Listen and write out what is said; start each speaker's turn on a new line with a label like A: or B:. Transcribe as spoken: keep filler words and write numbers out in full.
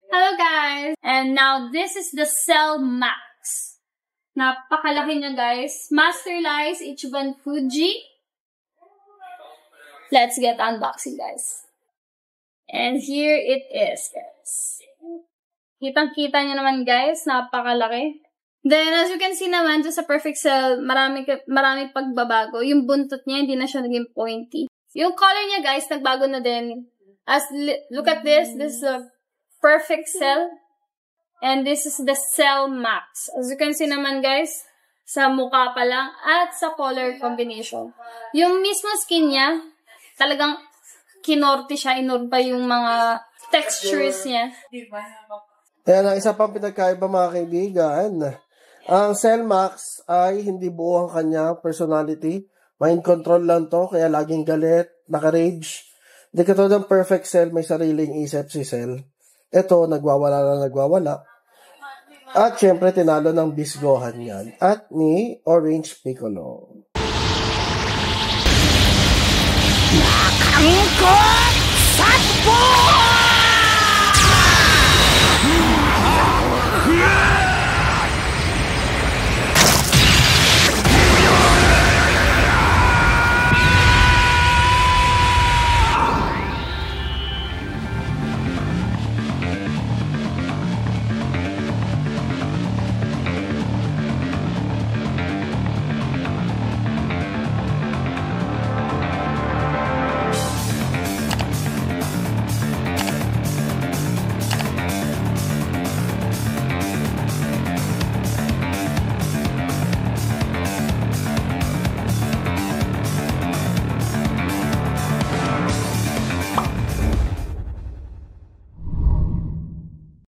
A: Hello guys! And now, this is the Cell Max. Napakalaki niya guys. Master Lies Ichiban Fuji. Let's get unboxing guys. And here it is guys. Kitang-kita niyo naman guys, napakalaki. Then, as you can see naman, sa Perfect Cell, marami, marami pagbabago. Yung buntot niya, hindi na siya naging pointy. Yung color niya guys, nagbago na din. As, look at this, this is a Perfect Cell. And this is the Cell Max. As you can see naman guys, sa mukha pa lang at sa color combination. Yung mismo skin niya, talagang kinorte siya, inorba yung mga textures niya.
B: Ayan, ang isa pang pinagkaiba mga kaibigan. Ang Cell Max ay hindi buo ang kanya personality. Mind control lang to, kaya laging galit, naka-rage. Hindi katulad ng Perfect Cell, may sariling isip si Cell. Ito, nagwawala na nagwawala. At syempre, tinalo ng Beast Gohan yan. At ni Orange Piccolo. Nakangko!